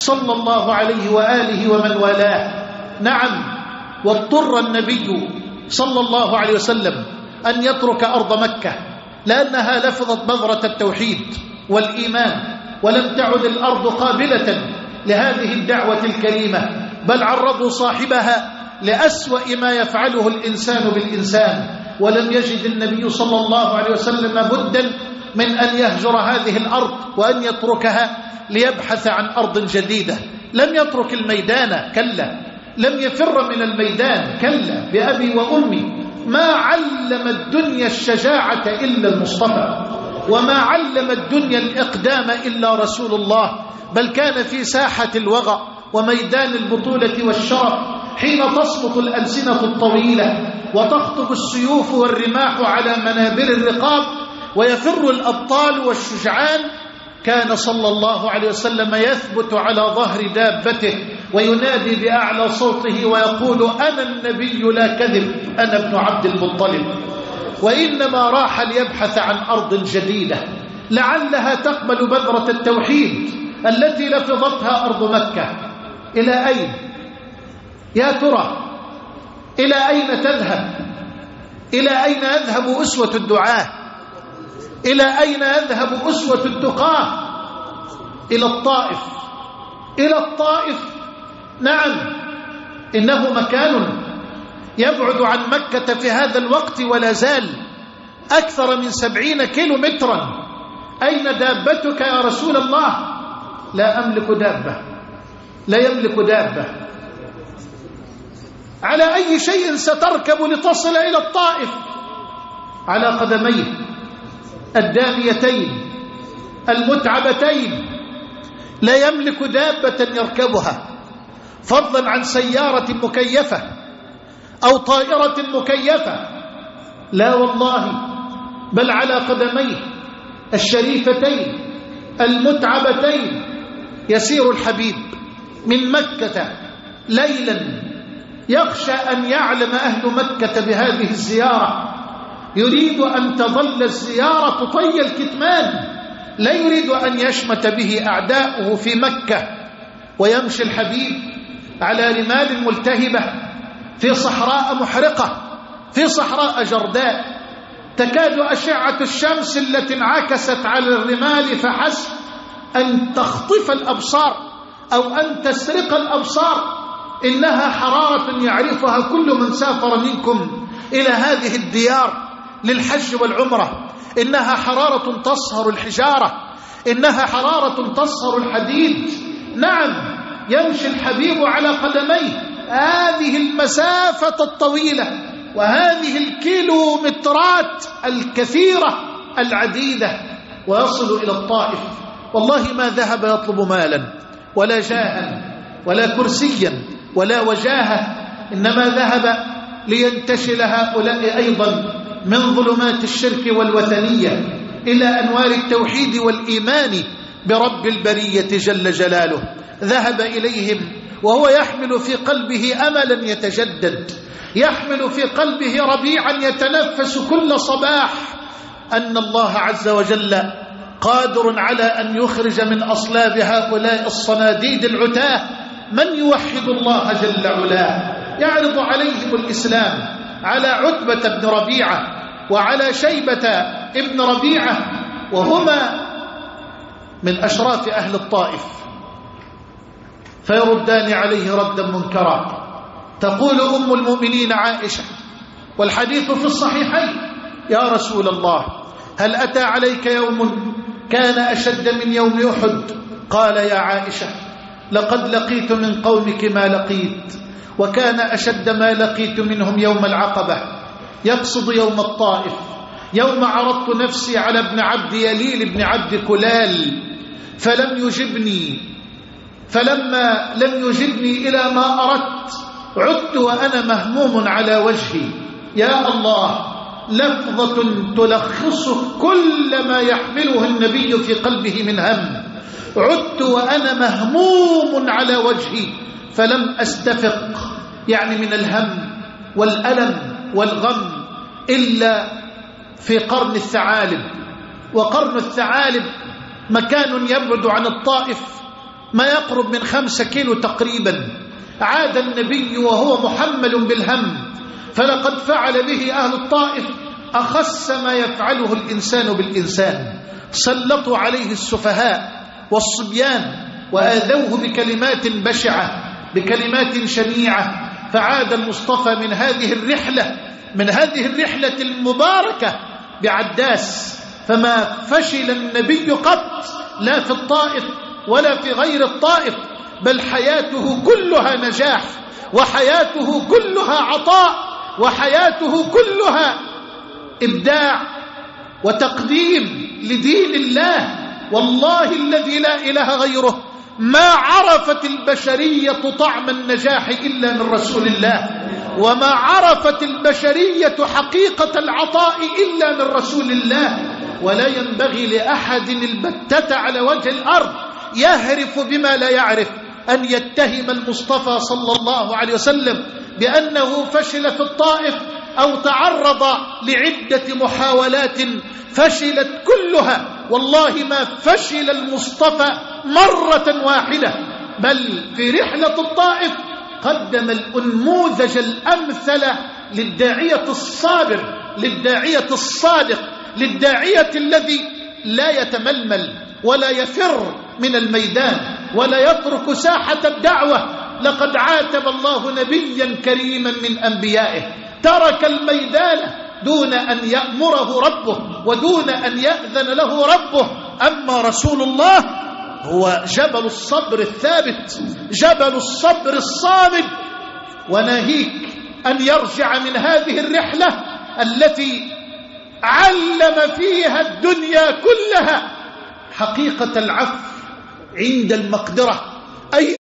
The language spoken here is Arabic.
صلى الله عليه وآله ومن والاه. نعم، واضطر النبي صلى الله عليه وسلم أن يترك أرض مكة لأنها لفظت بذرة التوحيد والإيمان، ولم تعد الأرض قابلة لهذه الدعوة الكريمة، بل عرضوا صاحبها لأسوأ ما يفعله الإنسان بالإنسان. ولم يجد النبي صلى الله عليه وسلم بدا من أن يهجر هذه الأرض وأن يتركها ليبحث عن أرض جديدة. لم يترك الميدان، كلا، لم يفر من الميدان، كلا، بأبي وأمي. ما علم الدنيا الشجاعة إلا المصطفى، وما علم الدنيا الإقدام إلا رسول الله، بل كان في ساحة الوغى وميدان البطولة والشرف حين تصمت الألسنة الطويلة وتخطب السيوف والرماح على منابر الرقاب ويفر الأبطال والشجعان. كان صلى الله عليه وسلم يثبت على ظهر دابته وينادي بأعلى صوته ويقول: أنا النبي لا كذب، أنا ابن عبد المطلب. وإنما راح ليبحث عن أرض جديدة لعلها تقبل بذرة التوحيد التي لفظتها أرض مكة. إلى أين يا ترى؟ إلى أين تذهب؟ إلى أين يذهب أسوة الدعاة؟ إلى أين يذهب أسوة التقاة؟ إلى الطائف، إلى الطائف. نعم، إنه مكان يبعد عن مكة في هذا الوقت ولا زال أكثر من 70 كيلومترا. أين دابتك يا رسول الله؟ لا أملك دابة، لا يملك دابة. على أي شيء ستركب لتصل إلى الطائف؟ على قدميه الداميتين المتعبتين. لا يملك دابة يركبها، فضلا عن سيارة مكيفة أو طائرة مكيفة. لا والله، بل على قدميه الشريفتين المتعبتين يسير الحبيب من مكة ليلا، يخشى أن يعلم أهل مكة بهذه الزيارة، يريد أن تظل الزيارة طي الكتمان، لا يريد أن يشمت به أعداؤه في مكة. ويمشي الحبيب على رمال ملتهبة في صحراء محرقة، في صحراء جرداء، تكاد أشعة الشمس التي انعكست على الرمال فحسب أن تخطف الأبصار أو أن تسرق الأبصار. إنها حرارة يعرفها كل من سافر منكم إلى هذه الديار للحج والعمرة. إنها حرارة تصهر الحجارة، إنها حرارة تصهر الحديد. نعم، يمشي الحبيب على قدميه هذه المسافة الطويلة وهذه الكيلومترات الكثيرة العديدة ويصل إلى الطائف. والله ما ذهب يطلب مالا ولا جاها ولا كرسيا ولا وجاهة، إنما ذهب لينتشل هؤلاء أيضا من ظلمات الشرك والوثنية إلى أنوار التوحيد والإيمان برب البرية جل جلاله. ذهب إليهم وهو يحمل في قلبه أملا يتجدد، يحمل في قلبه ربيعا يتنفس كل صباح، أن الله عز وجل قادر على أن يخرج من أصلاب هؤلاء الصناديد العتاه من يوحد الله جل علاه. يعرض عليهم الإسلام على عتبة بن ربيعة وعلى شيبة ابن ربيعة، وهما من أشراف أهل الطائف، فيردان عليه ردا منكرا. تقول أم المؤمنين عائشة والحديث في الصحيحين: يا رسول الله، هل أتى عليك يوم كان أشد من يوم أحد؟ قال: يا عائشة، لقد لقيت من قومك ما لقيت، وكان أشد ما لقيت منهم يوم العقبة. يقصد يوم الطائف، يوم عرضت نفسي على ابن عبد يليل بن عبد كلال فلم يجبني، فلما لم يجبني إلى ما أردت عدت وأنا مهموم على وجهي. يا الله، لفظة تلخص كل ما يحمله النبي في قلبه من هم. عدت وأنا مهموم على وجهي فلم أستفق، يعني من الهم والألم والغم، إلا في قرن الثعالب. وقرن الثعالب مكان يبعد عن الطائف ما يقرب من 5 كيلو تقريبا. عاد النبي وهو محمل بالهم، فلقد فعل به أهل الطائف أخس ما يفعله الإنسان بالإنسان. سلطوا عليه السفهاء والصبيان وآذوه بكلمات بشعة، بكلمات شنيعة. فعاد المصطفى من هذه الرحلة المباركة بعداس، فما فشل النبي قط، لا في الطائف ولا في غير الطائف، بل حياته كلها نجاح، وحياته كلها عطاء، وحياته كلها إبداع وتقديم لدين الله. والله الذي لا إله غيره ما عرفت البشرية طعم النجاح إلا من رسول الله، وما عرفت البشرية حقيقة العطاء إلا من رسول الله. ولا ينبغي لأحد البتة على وجه الأرض يهرف بما لا يعرف أن يتهم المصطفى صلى الله عليه وسلم بأنه فشل في الطائف أو تعرض لعدة محاولات فشلت كلها. والله ما فشل المصطفى مرة واحدة، بل في رحلة الطائف قدم الأنموذج الأمثل للداعية الصابر، للداعية الصادق، للداعية الذي لا يتململ ولا يفر من الميدان ولا يترك ساحة الدعوة. لقد عاتب الله نبيا كريما من أنبيائه ترك الميدان دون أن يأمره ربه ودون أن يأذن له ربه. أما رسول الله هو جبل الصبر الثابت، جبل الصبر الصامد. وناهيك أن يرجع من هذه الرحلة التي علم فيها الدنيا كلها حقيقة العفو عند المقدرة، أي